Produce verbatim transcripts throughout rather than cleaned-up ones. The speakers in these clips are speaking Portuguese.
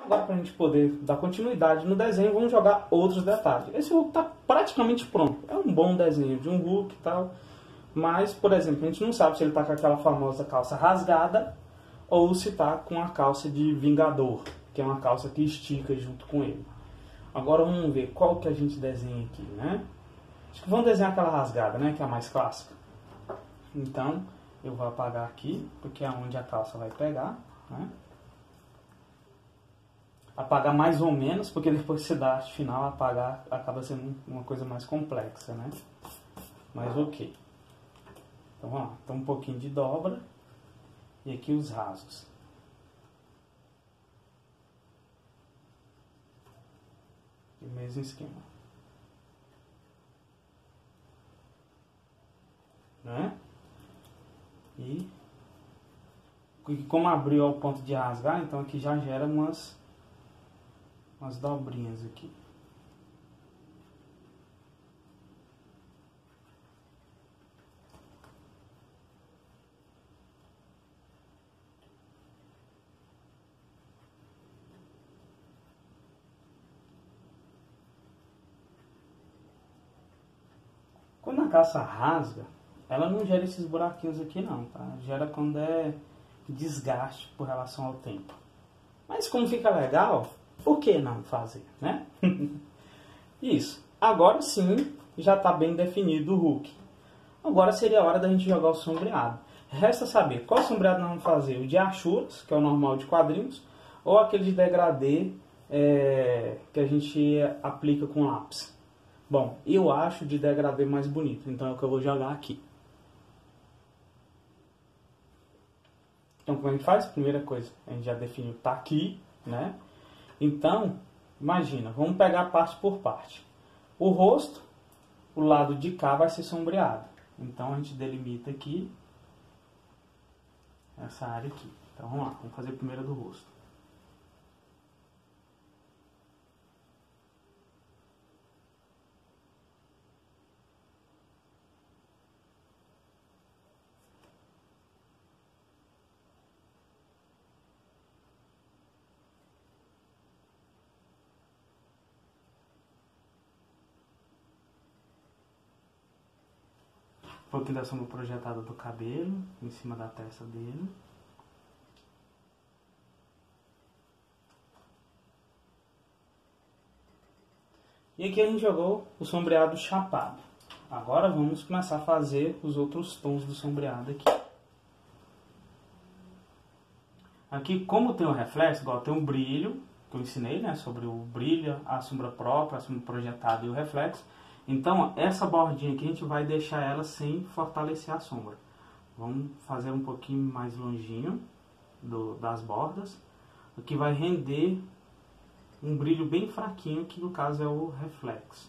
Agora, para a gente poder dar continuidade no desenho, vamos jogar outros detalhes. Esse Hulk está praticamente pronto. É um bom desenho de um Hulk e tal. Mas, por exemplo, a gente não sabe se ele está com aquela famosa calça rasgada ou se está com a calça de Vingador, que é uma calça que estica junto com ele. Agora vamos ver qual que a gente desenha aqui, né? Acho que vamos desenhar aquela rasgada, né? Que é a mais clássica. Então, eu vou apagar aqui, porque é onde a calça vai pegar, né? Apagar mais ou menos, porque depois se dá arte final, apagar acaba sendo uma coisa mais complexa, né? Mas ok. Então vamos lá, então um pouquinho de dobra e aqui os rasos. E mesmo esquema. Né? E como abriu ao ponto de rasgar, então aqui já gera umas, umas dobrinhas aqui. Quando a calça rasga, ela não gera esses buraquinhos aqui não, tá? Gera quando é desgaste por relação ao tempo. Mas como fica legal, por que não fazer, né? Isso. Agora sim, já está bem definido o Hulk. Agora seria a hora da gente jogar o sombreado. Resta saber qual sombreado nós vamos fazer. O de Achuras, que é o normal de quadrinhos, ou aquele de degradê é, que a gente aplica com lápis. Bom, eu acho de degradê mais bonito, então é o que eu vou jogar aqui. Então, como a gente faz? Primeira coisa, a gente já definiu, tá aqui, né? Então, imagina, vamos pegar parte por parte. O rosto, o lado de cá vai ser sombreado. Então, a gente delimita aqui, essa área aqui. Então, vamos lá, vamos fazer primeiro do rosto. Um pouquinho da sombra projetada do cabelo, em cima da testa dele. E aqui a gente jogou o sombreado chapado. Agora vamos começar a fazer os outros tons do sombreado aqui. Aqui, como tem o reflexo, igual tem um brilho, que eu ensinei, né, sobre o brilho, a sombra própria, a sombra projetada e o reflexo. Então, essa bordinha aqui a gente vai deixar ela sem fortalecer a sombra. Vamos fazer um pouquinho mais longinho do, das bordas, o que vai render um brilho bem fraquinho, que no caso é o reflexo.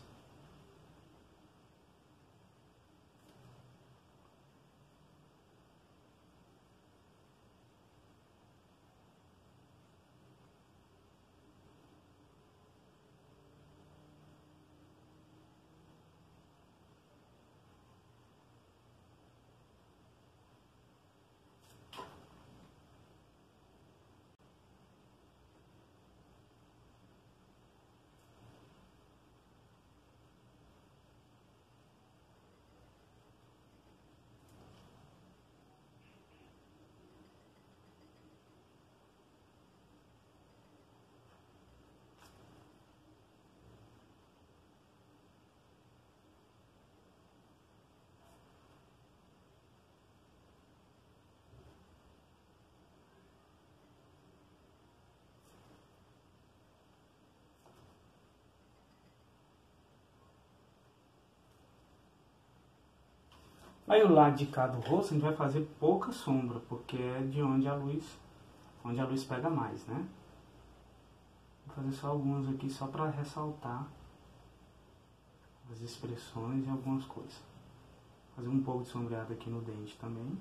Aí o lado de cá do rosto a gente vai fazer pouca sombra, porque é de onde a luz, onde a luz pega mais, né? Vou fazer só alguns aqui só para ressaltar as expressões e algumas coisas. Fazer um pouco de sombreado aqui no dente também.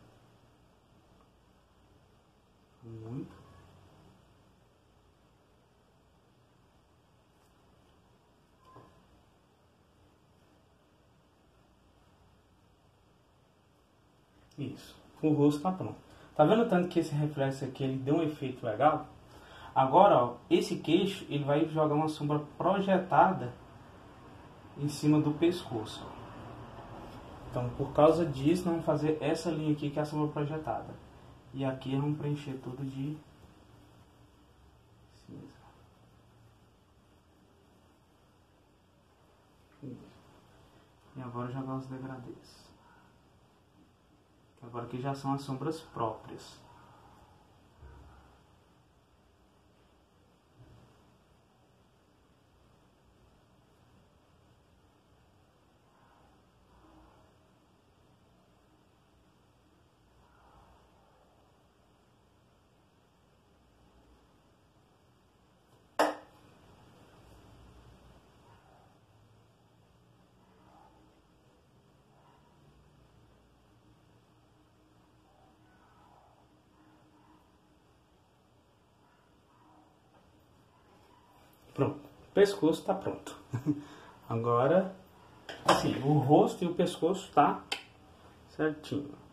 Muito. Isso. O rosto tá pronto. Tá vendo tanto que esse reflexo aqui ele deu um efeito legal? Agora, ó, esse queixo, ele vai jogar uma sombra projetada em cima do pescoço. Então, por causa disso, nós vamos fazer essa linha aqui, que é a sombra projetada. E aqui vamos preencher tudo de cinza. E agora jogar os degradês. Agora aqui já são as sombras próprias. Pronto, o pescoço está pronto. Agora, assim, o rosto e o pescoço tá certinho.